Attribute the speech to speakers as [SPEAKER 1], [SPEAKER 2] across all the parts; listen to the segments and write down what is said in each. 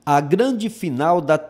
[SPEAKER 1] A grande final da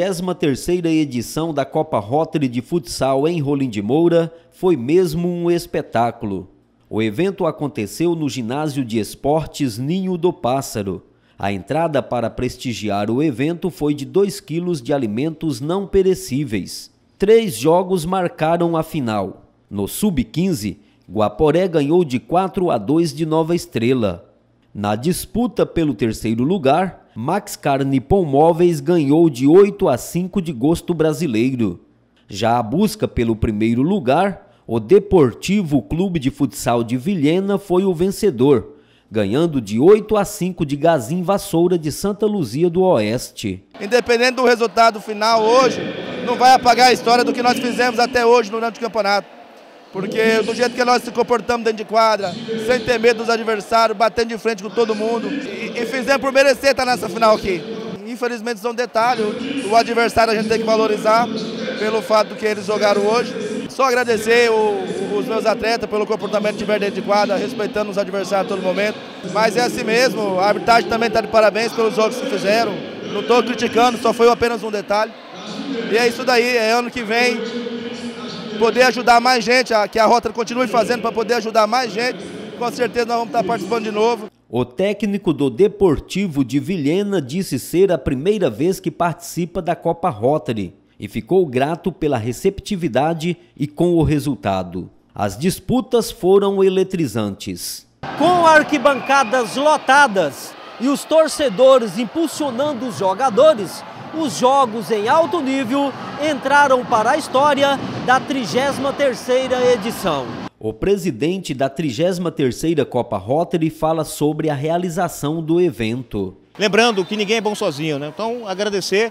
[SPEAKER 1] 33ª edição da Copa Rotary de Futsal em Rolim de Moura foi mesmo um espetáculo. O evento aconteceu no Ginásio de Esportes Ninho do Pássaro. A entrada para prestigiar o evento foi de 2 quilos de alimentos não perecíveis. 3 jogos marcaram a final. No Sub-15, Guaporé ganhou de 4-2 de Nova Estrela. Na disputa pelo 3º lugar, Maxcar Nippon Móveis ganhou de 8-5 de Gosto Brasileiro. Já a busca pelo 1º lugar, o Deportivo Clube de Futsal de Vilhena foi o vencedor, ganhando de 8-5 de Gazin Vassoura de Santa Luzia do Oeste.
[SPEAKER 2] Independente do resultado final hoje, não vai apagar a história do que nós fizemos até hoje durante o campeonato. Porque do jeito que nós se comportamos dentro de quadra, sem ter medo dos adversários, batendo de frente com todo mundo, e fizemos por merecer estar nessa final aqui. Infelizmente são detalhes, o adversário a gente tem que valorizar pelo fato que eles jogaram hoje. Só agradecer os meus atletas pelo comportamento que tiveram dentro de quadra, respeitando os adversários a todo momento. Mas é assim mesmo, a arbitragem também está de parabéns pelos jogos que fizeram. Não estou criticando, só foi apenas um detalhe. E é isso daí, é ano que vem poder ajudar mais gente, que a Rotary continue fazendo para poder ajudar mais gente. Com certeza nós vamos estar participando de novo.
[SPEAKER 1] O técnico do Deportivo de Vilhena disse ser a primeira vez que participa da Copa Rotary e ficou grato pela receptividade e com o resultado. As disputas foram eletrizantes.
[SPEAKER 3] Com arquibancadas lotadas e os torcedores impulsionando os jogadores, os jogos em alto nível entraram para a história da 33ª edição.
[SPEAKER 1] O presidente da 33ª Copa Rotary fala sobre a realização do evento.
[SPEAKER 4] Lembrando que ninguém é bom sozinho, né? Então agradecer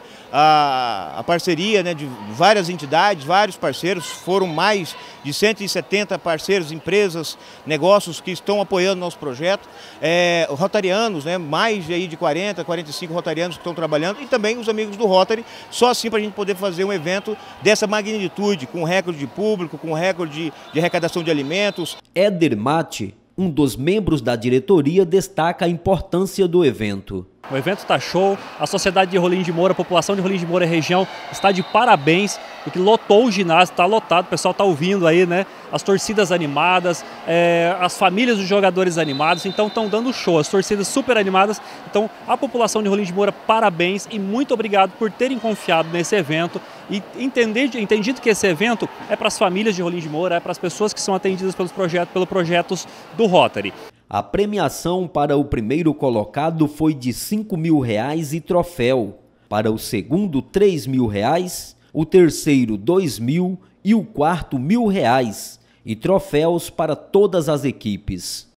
[SPEAKER 4] a parceria, né, de várias entidades, vários parceiros, foram mais de 170 parceiros, empresas, negócios que estão apoiando nosso projeto, rotarianos, né, mais aí de 40, 45 rotarianos que estão trabalhando e também os amigos do Rotary, só assim para a gente poder fazer um evento dessa magnitude, com recorde de público, com recorde de arrecadação de alimentos.
[SPEAKER 1] Éder Mate, um dos membros da diretoria, destaca a importância do evento.
[SPEAKER 5] O evento está show, a sociedade de Rolim de Moura, a população de Rolim de Moura e região está de parabéns, porque lotou o ginásio, está lotado, o pessoal está ouvindo aí, né? As torcidas animadas, as famílias dos jogadores animados, então estão dando show, as torcidas super animadas. Então a população de Rolim de Moura, parabéns e muito obrigado por terem confiado nesse evento e entendido que esse evento é para as famílias de Rolim de Moura, é para as pessoas que são atendidas pelos projetos do Rotary.
[SPEAKER 1] A premiação para o 1º colocado foi de R$5.000 e troféu. Para o segundo, R$3.000, o terceiro, R$2.000 e o quarto, R$1.000 e troféus para todas as equipes.